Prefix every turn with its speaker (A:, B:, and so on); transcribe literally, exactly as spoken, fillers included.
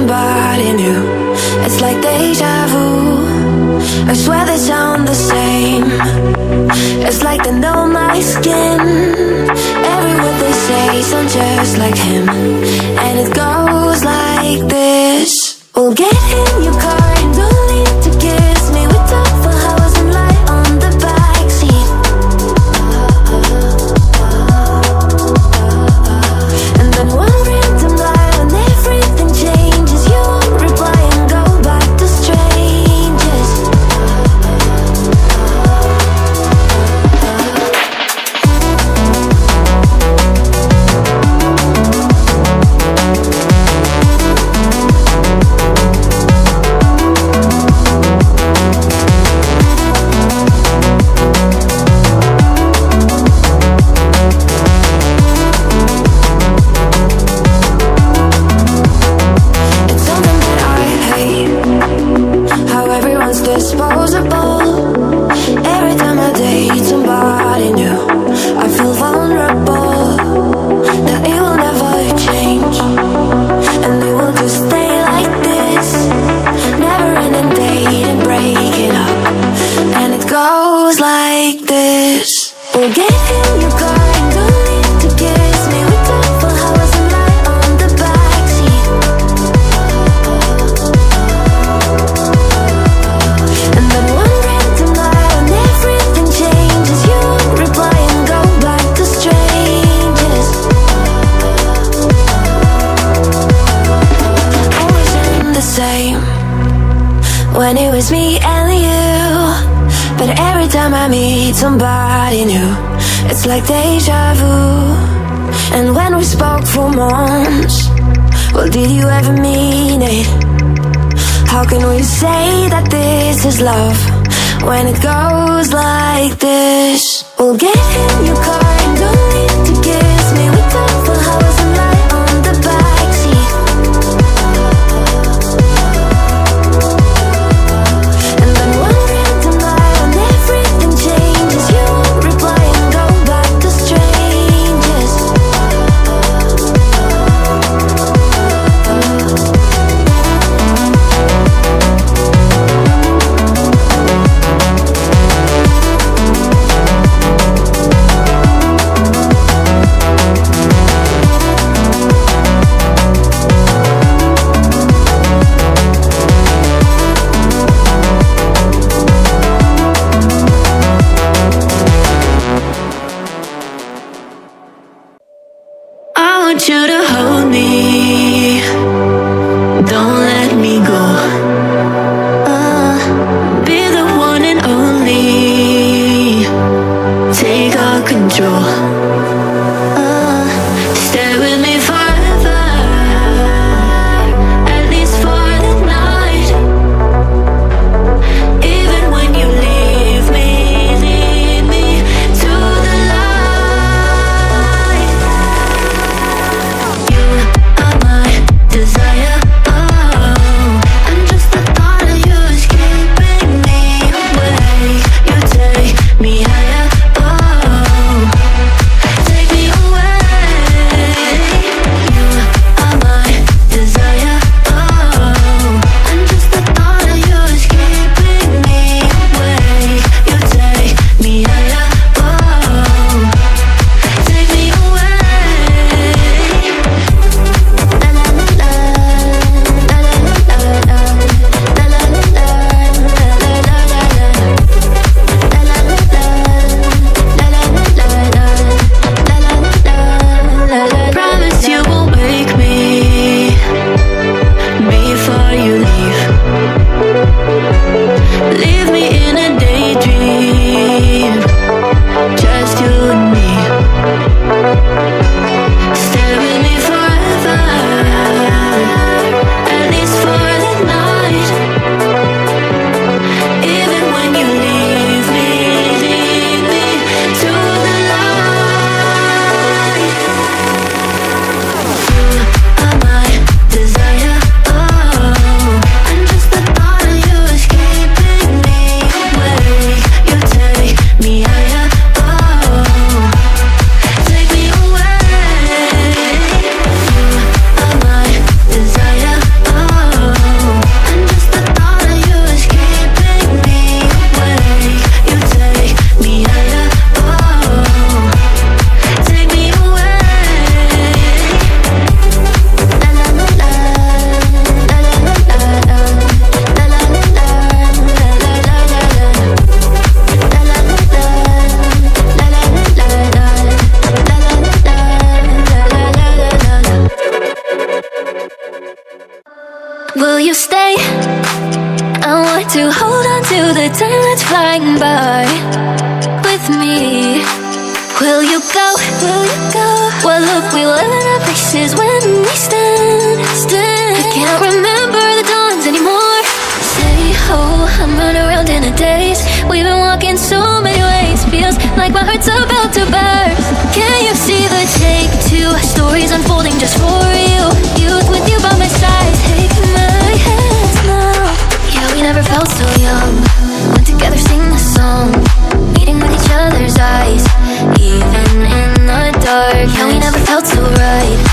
A: somebody new. It's like deja vu. I swear they sound the same. It's like they know my skin. Every word they say sounds just like him. And it goes like this. We'll get in your car and don't need to kiss me. We talk for hours and lie on the backseat. And then one random night when everything changes, you won't reply and go back to strangers. Disposable. Every time I date somebody new, I feel vulnerable. That it will never change, and it will just stay like this. Never ending dating, breaking up, and it goes like this. We'll get in your car and don't need to kiss me. We talk for hours and lie on the backseat. And then one random night when everything changes, you won't reply and go back to strangers. Always in the same when it was me and you. But every time I meet somebody new, it's like deja vu. And when we spoke for months, well, did you ever mean it? How can we say that this is love when it goes like this? We'll get in your car and don't need to kiss me. We talk for hours and lie on the backseat. And then one random night when everything changes, you won't reply and go back to strangers.
B: I want you to hold me, don't let me go. Uh, be the one and only, take all control. Uh, stay with me forever, at least for the night. Even when you leave me, lead me to the light. Will you stay? I want to hold on to the time that's flying by with me. Will you go? Will you go? What look we live in our faces when we stand, stand. I can't remember the dawns anymore. Say oh, I'm running around in a daze. We've been walking so many ways. Feels like my heart's about to burst. Can you see the take two? Stories unfolding just for you. Youth with you by my side. Take my hands now. Yeah, we never felt so young. Went together, sing the song. Meeting with each other's eyes. Even in the dark, yeah, we never felt so right.